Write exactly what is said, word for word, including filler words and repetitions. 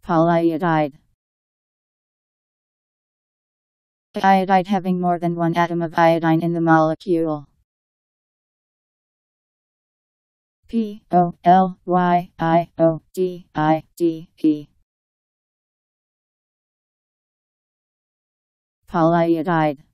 Polyiodide. Iodide having more than one atom of iodine in the molecule. P O L Y I O D I D E. Polyiodide.